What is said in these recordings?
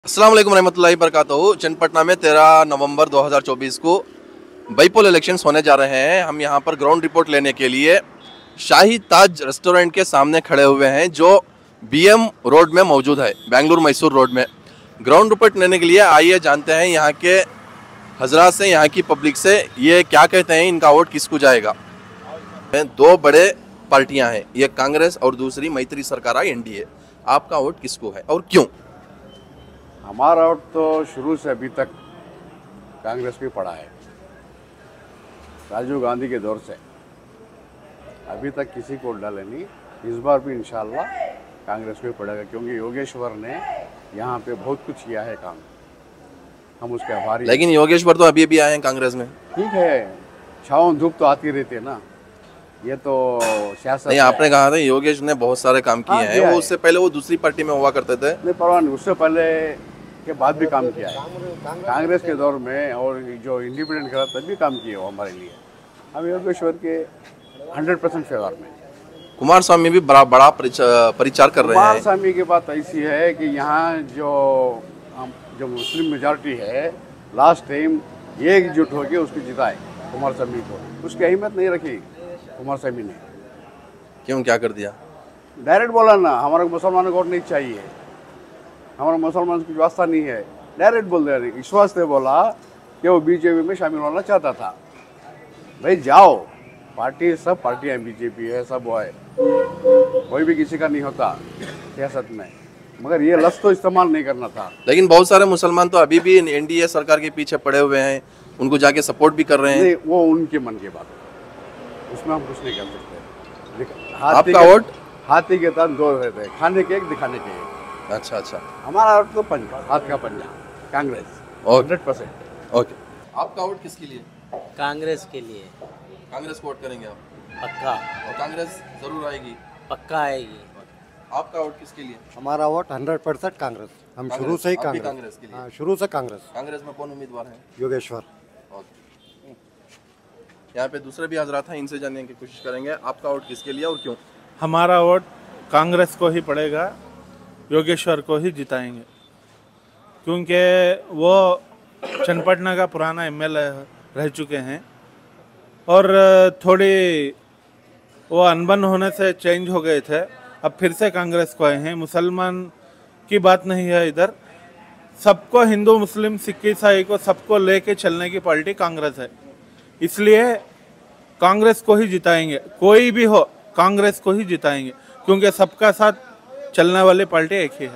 अस्सलाम वालेकुम रहमतुल्लाहि बरकातहू। चन्नपटना में 13 नवंबर 2024 को बाईपोल इलेक्शंस होने जा रहे हैं। हम यहाँ पर ग्राउंड रिपोर्ट लेने के लिए शाही ताज रेस्टोरेंट के सामने खड़े हुए हैं, जो बीएम रोड में मौजूद है, बेंगलुरु मैसूर रोड में। ग्राउंड रिपोर्ट लेने के लिए आइए जानते हैं यहाँ के हजरात से, यहाँ की पब्लिक से, ये क्या कहते हैं, इनका वोट किसको जाएगा। दो बड़े पार्टियाँ हैं, ये कांग्रेस और दूसरी मैत्री सरकार एनडीए। आपका वोट किसको है और क्यों? हमारा वोट तो शुरू से अभी तक कांग्रेस को ही पड़ा है। राजीव गांधी के दौर से अभी तक किसी को वोट डाले नहीं। इस बार भी इंशाल्लाह कांग्रेस को ही पड़ेगा, क्योंकि योगेश्वर ने यहाँ पे बहुत कुछ किया है काम, हम उसके आभारी। लेकिन योगेश्वर तो अभी भी आए हैं कांग्रेस में। ठीक है, छाँव धूप तो आती रहती है ना, ये तो सियासत नहीं, आपने कहा था योगेश ने बहुत सारे काम किए हैं। वो उससे पहले वो दूसरी पार्टी में हुआ करते थे। नहीं, परवाह नहीं, उससे पहले के बाद भी काम किया है कांग्रेस के दौर में, और जो इंडिपेंडेंट करा तब भी काम किए हो हमारे लिए। हम योगेश्वर के 100% फेवर में। कुमार स्वामी भी बड़ा परिचार कर रहे हैं। कुमार स्वामी की बात ऐसी है कि यहाँ जो मुस्लिम मेजॉरिटी है, लास्ट टाइम एकजुट होकर उसको जिताए कुमार स्वामी को। उसकी अहमियत नहीं रखी कुमार स्वामी ने। क्यों, क्या कर दिया? डायरेक्ट बोला ना, हमारे मुसलमानों को वोट नहीं चाहिए, हमारा मुसलमान की व्यवस्था नहीं है। डायरेक्ट बोल दिया, विश्वास से बोला कि वो बीजेपी में शामिल होना चाहता था। भाई जाओ, पार्टी सब पार्टियाँ, बीजेपी है, सब वो है, कोई भी किसी का नहीं होता सियासत में, मगर ये लफ्ज़ तो इस्तेमाल नहीं करना था। लेकिन बहुत सारे मुसलमान तो अभी भी एनडीए सरकार के पीछे पड़े हुए हैं, उनको जाके सपोर्ट भी कर रहे हैं। नहीं, वो उनके मन की बात है, उसमें हम कुछ नहीं कर सकते। आपका वोट? हाथी के तन दो रहते हैं, खाने के एक, दिखाने के एक। अच्छा। हमारा वोट तो पंजा, हाथ का पंजा, कांग्रेस 100%। ओके, आपका वोट किसके लिए? कांग्रेस के लिए। कांग्रेस को वोट करेंगे आप? पक्का। और कांग्रेस जरूर आएगी? पक्का आएगी। आपका वोट किसके लिए? हमारा वोट 100% कांग्रेस। हम शुरू से ही कांग्रेस के लिए। हाँ, शुरू से कांग्रेस। कांग्रेस में कौन उम्मीदवार है? योगेश्वर। यहाँ पे दूसरे भी हजरात हैं, इनसे जानने की कोशिश करेंगे। आपका वोट किसके लिए और क्यों? हमारा वोट कांग्रेस को ही पड़ेगा, योगेश्वर को ही जिताएंगे, क्योंकि वो चन्नपटना का पुराना एमएलए रह चुके हैं और थोड़ी वो अनबन होने से चेंज हो गए थे, अब फिर से कांग्रेस को आए हैं। मुसलमान की बात नहीं है इधर, सबको, हिंदू मुस्लिम सिख ईसाई को सबको लेके चलने की पार्टी कांग्रेस है, इसलिए कांग्रेस को ही जिताएंगे। कोई भी हो, कांग्रेस को ही जिताएंगे, क्योंकि सबका साथ चलने वाली पार्टी एक ही है।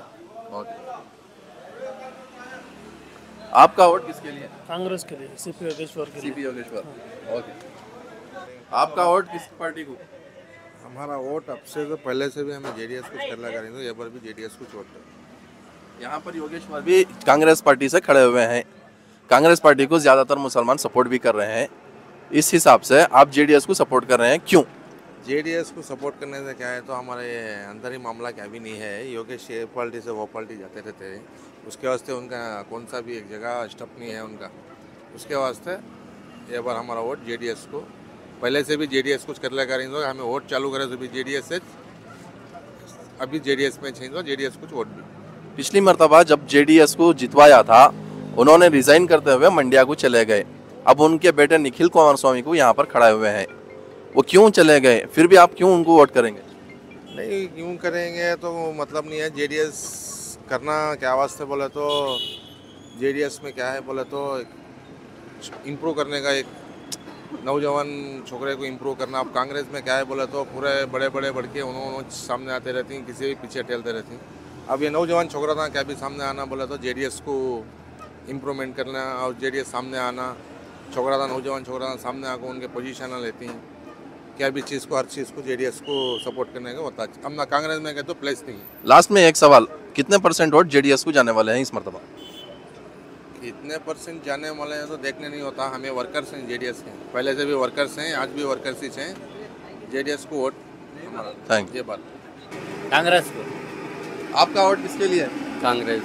आपका वोट किसके लिए? कांग्रेस के लिए, सीपी योगेश्वर के लिए। सीपी योगेश्वर। ओके, आपका वोट किस पार्टी को? हमारा वोट अब से तो पहले से भी हमें जेडीएस कुछ करना करेंगे, ये बार भी जेडीएस कुछ वोट है। यहाँ पर योगेश्वर भी कांग्रेस पार्टी से खड़े हुए हैं। कांग्रेस पार्टी को ज़्यादातर मुसलमान सपोर्ट भी कर रहे हैं, इस हिसाब से आप जेडीएस को सपोर्ट कर रहे हैं, क्यों? जेडीएस को सपोर्ट करने से क्या है, तो हमारे अंदर ही मामला क्या भी नहीं है। योगेश ये पार्टी से वो पार्टी जाते रहते हैं, उसके वास्ते उनका कौन सा भी एक जगह स्टप नहीं है उनका, उसके वास्ते ये बार हमारा वोट जेडीएस को। पहले से भी जेडीएस कुछ कर ले करेंगे, हमें वोट चालू करे तो भी जेडीएस से, अभी जेडीएस में चेंज हो, जेडीएस कुछ वोट भी। पिछली मर्तबा जब जेडीएस को जितवाया था, उन्होंने रिजाइन करते हुए मंडिया को चले गए। अब उनके बेटे निखिल कुमार स्वामी को यहाँ पर खड़े हुए हैं, वो क्यों चले गए? फिर भी आप क्यों उनको वोट करेंगे? नहीं, क्यों करेंगे तो मतलब नहीं है। जेडीएस करना क्या वास्ते बोले तो, जेडीएस में क्या है बोले तो इम्प्रूव करने का, एक नौजवान छोकरे को इम्प्रूव करना। अब कांग्रेस में क्या है बोले तो पूरे बड़े बड़े बढ़के उन्होंने सामने आते रहती हैं, किसी भी पीछे टेलते रहती हैं। अब ये नौजवान छोकरा था, क्या भी सामने आना बोले तो जेडीएस को इम्प्रूवमेंट करना, और जेडीएस सामने आना, छोकरा था, नौजवान छोकरा था, सामने आकर उनके पोजीशन लेती हैं, क्या भी चीज़ को, हर चीज़ को जेडीएस को सपोर्ट करने का होता है। अब ना कांग्रेस में कहते तो प्लेस नहीं है। लास्ट में एक सवाल, कितने % वोट जेडीएस को जाने वाले हैं इस मर्तबा? कितने % जाने वाले हैं तो देखने नहीं होता, हमें वर्कर्स हैं जेडीएस के, पहले से भी वर्कर्स हैं, आज भी वर्कर्स ही हैं। जेडीएस को वोट हमारा। थैंक ये बात। कांग्रेस को। आपका वोट किसके लिए? कांग्रेस।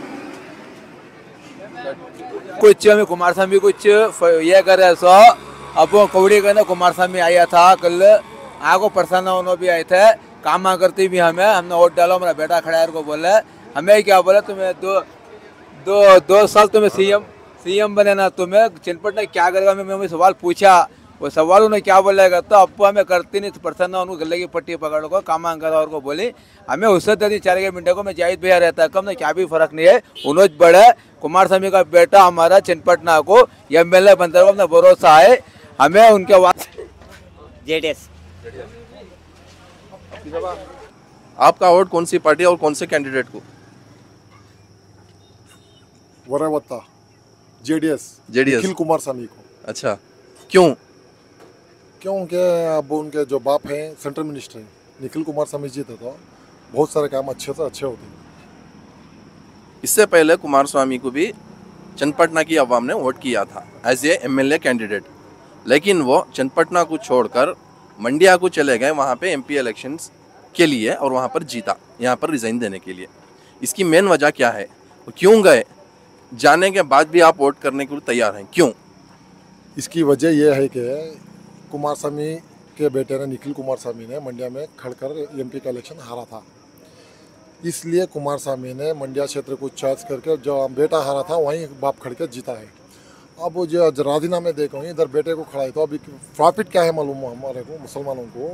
कुछ में कुमार स्वामी कुछ ये करे सो, अब वो कौड़ी कहना कुमार स्वामी आया था कल, आगो परसाना उन्होंने भी आए थे, काम करती भी हमने वोट डालो, हमारा बेटा खड़ा है को बोले, हमें क्या बोले, तुम्हें दो साल तुम्हें सीएम बने ना, तुम्हें चनपटना क्या करेगा? मैं सवाल पूछा, वो सवाल उन्हें क्या बोलेगा? तो अब हमें करती नहीं प्रसन्न, उनको गले की पट्टी पकड़ को काम करा और को बोली हमें उससे दे 4 मिनट को मैं जाहिद भैया रहता है कम ना, क्या भी फर्क नहीं है। उन्होंने बड़े कुमारस्वामी का बेटा हमारा चनपटना को एमएलए बनता है, अपना भरोसा है हमें उनके जेडीएस। आपका वोट कौन सी पार्टी और कौन से कैंडिडेट को? वरावत्ता जेडीएस निखिल कुमारस्वामी को। अच्छा, क्यों? क्योंकि अब उनके जो बाप हैं सेंट्रल मिनिस्टर हैं, निखिल कुमारस्वामी जी थे तो बहुत सारे काम अच्छे से अच्छे होते हैं। इससे पहले कुमारस्वामी को भी चनपटना की अवाम ने वोट किया था एज ए एमएलए कैंडिडेट, लेकिन वो चनपटना को छोड़कर मंडिया को चले गए वहाँ पे एमपी इलेक्शंस के लिए और वहाँ पर जीता, यहाँ पर रिजाइन देने के लिए। इसकी मेन वजह क्या है, वो क्यों गए? जाने के बाद भी आप वोट करने के लिए तैयार हैं, क्यों? इसकी वजह यह है कि कुमारस्वामी के बेटे ने निखिल कुमारस्वामी ने मंडिया में खड़कर एमपी का इलेक्शन हारा था, इसलिए कुमारस्वामी ने मंडिया क्षेत्र को चार्ज करके जो बेटा हारा था वहीं बाप खड़ के जीता है। अब वो जो राजीनामे देखो इधर बेटे को खड़ा है, तो अभी प्रॉफिट क्या है मालूम हमारे को मुसलमानों को?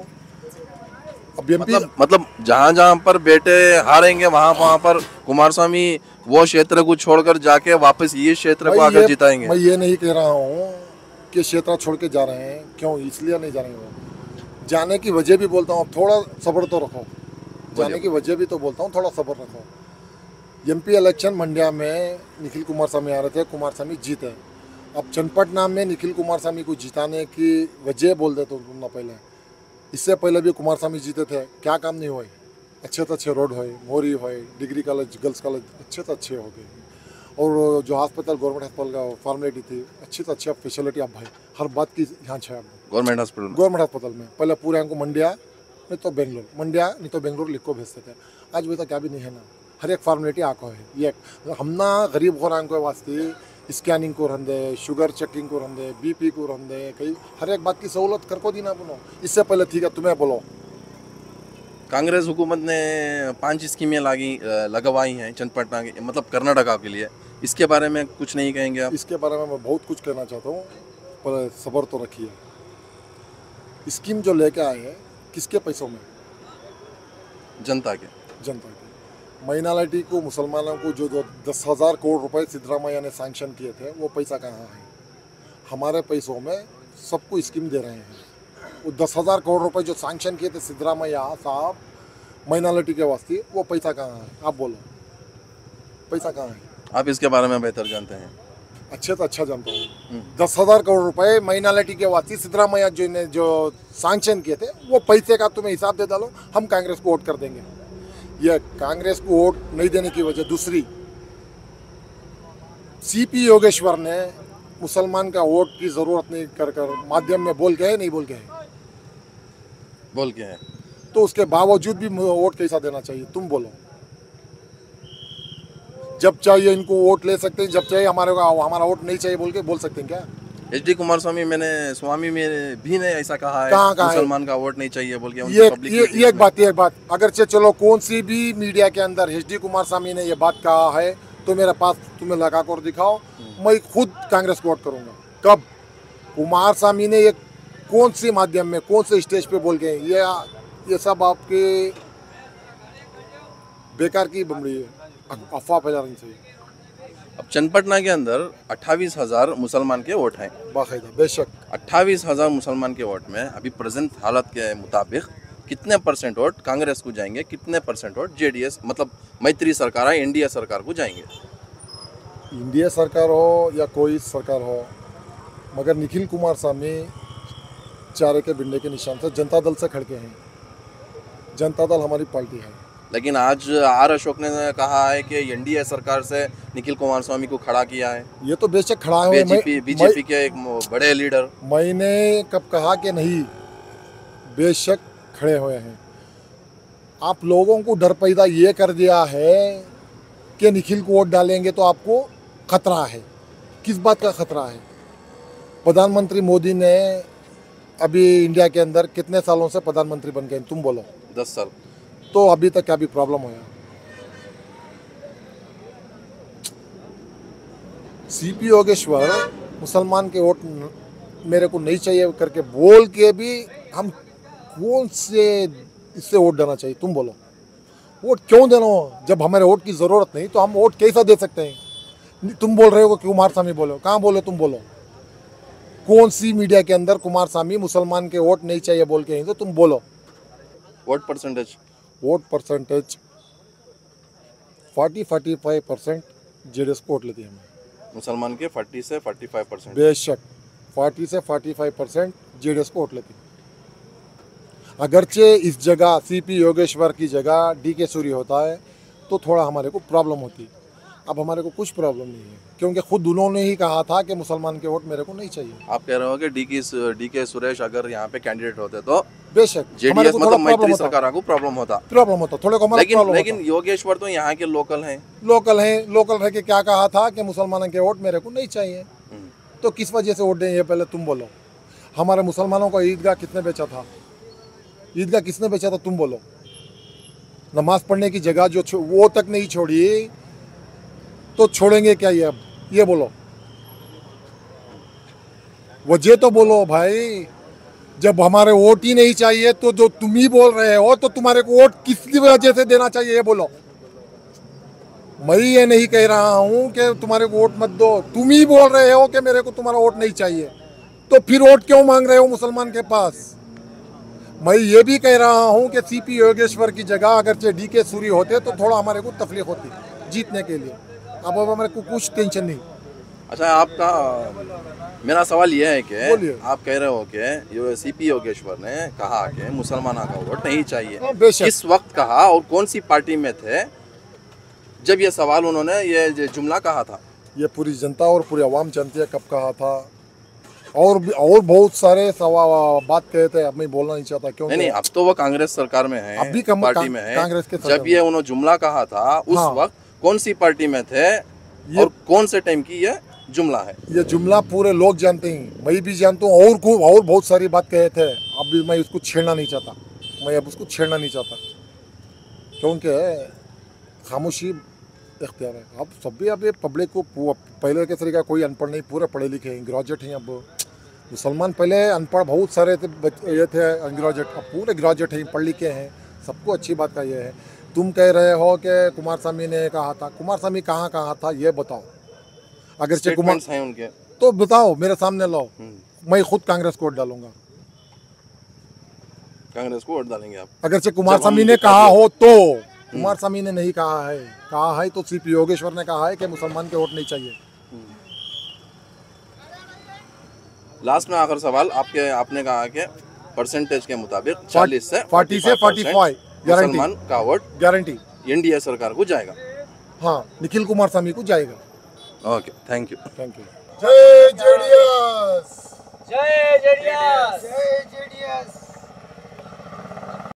अब एमपी मतलब जहाँ पर बेटे हारेंगे वहाँ पर कुमारस्वामी वो क्षेत्र को छोड़कर जाके वापस ये क्षेत्र को आकर जिताएंगे। मैं ये नहीं कह रहा हूँ कि क्षेत्र छोड़ के जा रहे हैं, क्यों इसलिए नहीं जा रहे हैं। जाने की वजह भी बोलता हूँ, अब थोड़ा सब्र तो रखो। जाने की वजह भी तो बोलता हूँ, थोड़ा सब्र रखो। एमपी इलेक्शन मंडिया में निखिल कुमारस्वामी आ रहे थे, कुमारस्वामी जीते। अब चनपटना में निखिल कुमारस्वामी को जिताने की वजह बोल देते तुमने पहले। इससे पहले भी कुमारस्वामी जीते थे, क्या काम नहीं हुए? अच्छे से अच्छे रोड हुए, मोरी हुए, डिग्री कॉलेज, गर्ल्स कॉलेज अच्छे से अच्छे हो गए, और जो अस्पताल गवर्नमेंट अस्पताल का फॉर्मेलिटी थी अच्छी से अच्छी फैसिलिटी अब भाई हर बात की यहाँ है। गवर्नमेंट अस्पताल में पहले पूरे हमको मंडिया नहीं तो बेंगलोर, मंडिया नहीं तो बेंगलोर लिख को भेजते थे। आज भी तो क्या भी नहीं है ना, हर एक फॉर्मेलिटी आको है। ये हम ना गरीब हो रहा वास्ते स्कैनिंग को रंदे, शुगर चेकिंग को रंदे, बीपी को रंदे, कहीं हर एक बात की सहूलत कर को दी ना अपनो। इससे पहले ठीक है तुम्हें बोलो, कांग्रेस हुकूमत ने 5 स्कीमें लगवाई हैं चनपटना के, मतलब कर्नाटका के लिए, इसके बारे में कुछ नहीं कहेंगे आप? इसके बारे में मैं बहुत कुछ कहना चाहता हूँ, पर सब्र तो रखिए। स्कीम जो लेके आए हैं किसके पैसों में? जनता के। माइनॉरिटी को, मुसलमानों को जो 10,000 करोड़ रुपए सिद्धरामैया ने सैंक्शन किए थे वो पैसा कहाँ है? हमारे पैसों में सबको स्कीम दे रहे हैं। वो 10,000 करोड़ रुपए जो सैंक्शन किए थे सिद्धरामैया साहब माइनॉरिटी के वास्ते, वो पैसा कहाँ है? आप बोलो, पैसा कहाँ है? आप इसके बारे में बेहतर जानते हैं। अच्छे तो अच्छा जानता हूँ। 10,000 करोड़ रुपए माइनॉरिटी के वास्ते सिद्धरामैया जी ने जो सैंक्शन किए थे, वो पैसे का तुम्हें हिसाब दे डालो, हम कांग्रेस को वोट कर देंगे। ये कांग्रेस को वोट नहीं देने की वजह दूसरी, सीपी योगेश्वर ने मुसलमान का वोट की जरूरत नहीं कर माध्यम में बोल के है, नहीं बोल के है, बोल के है, तो उसके बावजूद भी वोट कैसा देना चाहिए? तुम बोलो। जब चाहिए इनको वोट ले सकते हैं, जब चाहिए हमारा वोट नहीं चाहिए बोल के बोल सकते हैं क्या? एचडी कुमारस्वामी स्वामी में भी ने ऐसा कहा है, मुसलमान का वोट नहीं चाहिए बोल के। ये एक बात अगर चलो कौन सी भी मीडिया के अंदर एचडी कुमारस्वामी ने ये बात कहा है तो मेरे पास तुम्हें लगा कर दिखाओ, मैं खुद कांग्रेस को वोट करूंगा। कब? कुमारस्वामी ने ये कौन सी माध्यम में, कौन से स्टेज पे बोल गए? ये सब आपके बेकार की बमड़ी है, अफवाह फैला रही चाहिए। अब चनपटना के अंदर 28,000 मुसलमान के वोट हैं, बाकायदा, बेशक 28,000 मुसलमान के वोट में अभी प्रेजेंट हालत के मुताबिक कितने % वोट कांग्रेस को जाएंगे, कितने % वोट जेडीएस मतलब मैत्री सरकार है इंडिया सरकार को जाएंगे? इंडिया सरकार हो या कोई सरकार हो, मगर निखिल कुमारस्वामी चारे के बिंडे के निशान से जनता दल से खड़के हैं। जनता दल हमारी पार्टी है। लेकिन आज आर अशोक ने कहा है कि एनडीए सरकार से निखिल कुमारस्वामी को खड़ा किया है। ये तो बेशक खड़ा है, बीजेपी के एक बड़े लीडर। मैंने कब कहा कि नहीं, बेशक खड़े हुए हैं। आप लोगों को डर पैदा ये कर दिया है कि निखिल को वोट डालेंगे तो आपको खतरा है। किस बात का खतरा है? प्रधानमंत्री मोदी ने अभी इंडिया के अंदर कितने सालों से प्रधानमंत्री बन गए? तुम बोलो। 10 साल। तो अभी तक क्या भी प्रॉब्लम होया? सीपी योगेश्वर मुसलमान के वोट मेरे को नहीं चाहिए करके बोल के भी हम कौन से इससे वोट देना चाहिए? तुम बोलो, वोट क्यों देना हो? जब हमारे वोट की ज़रूरत नहीं तो हम वोट कैसा दे सकते हैं? तुम बोल रहे हो कि कुमारस्वामी बोलो, कहाँ बोलो? तुम बोलो, कौन सी मीडिया के अंदर कुमारस्वामी मुसलमान के वोट नहीं चाहिए बोल के? तो तुम बोलो। वोट परसेंटेज 40-45% जेडीएस को वोट लेती है हमें। मुसलमान के 40 से 45%। बेशक 40 से 45% जेडीएस को वोट लेती है। अगरचे इस जगह सीपी योगेश्वर की जगह डीके सूरी होता है तो थोड़ा हमारे को प्रॉब्लम होती। अब हमारे को कुछ प्रॉब्लम नहीं है क्योंकि खुद उन्होंने ही कहा था कि मुसलमान के वोट मेरे को नहीं चाहिए। आप कह रहे हो कि डीके सुरेश अगर यहाँ पे कैंडिडेट होते तो बेशक जेडीएस मतलब मैत्री सरकार को प्रॉब्लम होता थोड़े को हमारा लेकिन योगेश्वर तो यहाँ के लोकल हैं। लोकल रह के क्या कहा था कि मुसलमानों के वोट मेरे को नहीं चाहिए, तो किस वजह से वोट दें? ये पहले तुम बोलो। हमारे मुसलमानों को ईदगाह किसने बेचा था? ईदगाह किसने बेचा था? तुम बोलो। नमाज पढ़ने की जगह जो वो तक नहीं छोड़ी तो छोड़ेंगे क्या ये? अब ये बोलो, वजह तो बोलो भाई। जब हमारे वोट ही नहीं चाहिए तो जो तुम ही बोल रहे हो तो तुम्हारे को वोट किस वजह से देना चाहिए ये बोलो। मैं ये नहीं कह रहा हूं कि तुम्हारे को वोट मत दो, तुम ही बोल रहे हो कि मेरे को तुम्हारा वोट नहीं चाहिए, तो फिर वोट क्यों मांग रहे हो मुसलमान के पास? मैं ये भी कह रहा हूं कि सीपी योगेश्वर की जगह अगर डीके सूरी होते तो थोड़ा हमारे को तकलीफ होती जीतने के लिए। अब हमारे को कुछ टेंशन नहीं। अच्छा, आपका मेरा सवाल यह है कि आप कह रहे हो कि सीपी योगेश्वर ने कहा कि मुसलमानों का वोट नहीं चाहिए, किस वक्त कहा और कौन सी पार्टी में थे जब ये सवाल उन्होंने ये जुमला कहा था? ये पूरी जनता और पूरी आवाम जानती है कब कहा था। और बहुत सारे बात कहे थे, अब मैं बोलना नहीं चाहता क्यों। नहीं, अब तो वो कांग्रेस सरकार में है, अभी पार्टी में है। कांग्रेस के जब ये उन्होंने जुमला कहा था उस वक्त कौन सी पार्टी में थे और कौन से टाइम की ये जुमला है? ये जुमला पूरे लोग जानते हैं, मैं भी जानता हूँ, और बहुत सारी बात कहे थे। अब भी मैं उसको छेड़ना नहीं चाहता, मैं अब उसको छेड़ना नहीं चाहता क्योंकि खामोशी इख्तियार है। अब सब भी अब ये पब्लिक को पहले के तरीका कोई अनपढ़ नहीं, पूरे पढ़े लिखे हैं, ग्रेजुएट हैं। अब मुसलमान पहले अनपढ़ बहुत सारे थे, ये थे ग्रेजुएट, अब पूरे ग्रेजुएट हैं, पढ़ लिखे हैं। सबको अच्छी बात का ये है। तुम कह रहे हो कि कुमारस्वामी ने कहा था, कुमारस्वामी कहाँ कहा था ये बताओ। अगर से कुमार हैं उनके तो बताओ, मेरे सामने लाओ, मैं खुद कांग्रेस को वोट डालूंगा। कांग्रेस को वोट डालेंगे आप? अगर से कुमारस्वामी ने कहा हो तो। कुमारस्वामी ने नहीं कहा है तो सीपी योगेश्वर ने कहा है कि मुसलमान के वोट नहीं चाहिए। लास्ट में आखिर सवाल आपने कहा कि परसेंटेज के मुताबिक 40 से 45 मुसलमान का वोट गारंटी एनडीए सरकार को जाएगा। हाँ, निखिल कुमारस्वामी को जाएगा। Okay, thank you. जय जेडीएस। जय जेडीएस। जय जेडीएस।